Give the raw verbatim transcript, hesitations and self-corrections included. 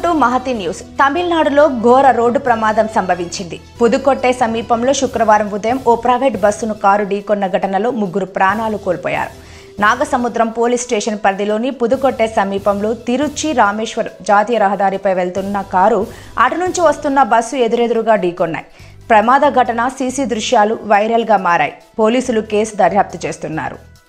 To Mahathi news. తమిళనాడులో ఘోర road ప్రమాదం సంభవించింది. పుదుకొట్టై సమీపంలో శుక్రవారం ఉదయం ఓ ప్రైవేట్ బస్సును కారు ఢీకొన్న ఘటనలో ముగ్గురు ప్రాణాలు కోల్పోయారు. నాగసముద్రం పోలీస్ స్టేషన్ పరిధిలోని పుదుకొట్టై సమీపంలో తిరుచి రామేశ్వర్ జాతీయ రహదారిపై వెళ్తున్న కారు అటు నుంచి వస్తున్న బస్సు ఎదురెదురుగా ఢీకొన్నాయి. ప్రమాద ఘటన సీసీ దృశ్యాలు వైరల్గా మారాయి. పోలీసులు కేసు దర్యాప్తు చేస్తున్నారు.